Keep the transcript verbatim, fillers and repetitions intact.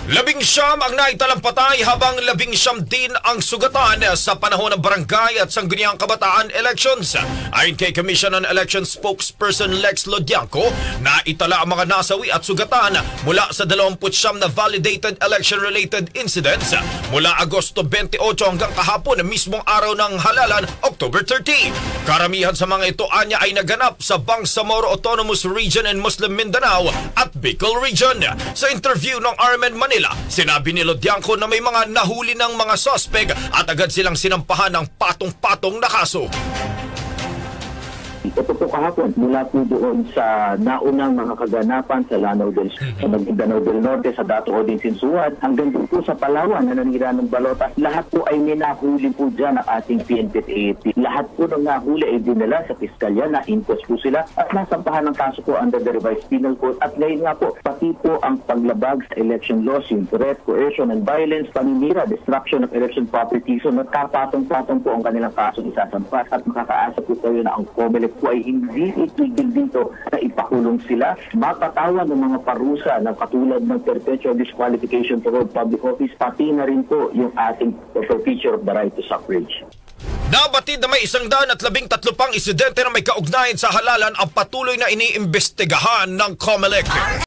Labing siyam ang naitalang patay habang labing siyam din ang sugatan sa panahon ng barangay at sangguniang kabataan elections. Ayon kay Commission on Elections spokesperson Lex Lodianco, naitala ang mga nasawi at sugatan mula sa dalawampu't siyam na validated election-related incidents mula Agosto twenty-eight hanggang kahapon na mismong araw ng halalan, October thirty. Karamihan sa mga ito anya ay naganap sa Bangsamoro Autonomous Region in Muslim Mindanao at Bicol Region. Sa interview ng R M N Manila, sinabi ni Lodianco na may mga nahuli ng mga suspect at agad silang sinampahan ng patong-patong na kaso. Ito po kahapon, mula po doon sa naunang mga kaganapan sa Lanao del, sa Maguindanao del Norte, sa Dato Odin Sinsuat, hanggang doon po sa Palawan na nanira ng balota. Lahat po ay minahuli po dyan ng ating P N P at A A P. Lahat po ng nahuli ay dinala sa piskalya, na-impose po sila at nasampahan ng kaso po under the revised penal code. At ngayon nga po, pati po ang paglabag sa election laws, yung threat, coercion, and violence, paninira, destruction of election property. So nagkapatong-patong po ang kanilang kaso isasampas at makakaasa po tayo na ang COMELEC po ay hindi itigil dito na ipakulong sila, mapatawan ng mga parusa na katulad ng perpetual disqualification to hold public office, pati na rin po yung ating forfeiture of the right to suffrage. Nabatid na may isang daan at labing tatlo pang insidente na may kaugnayan sa halalan ang patuloy na iniimbestigahan ng COMELEC.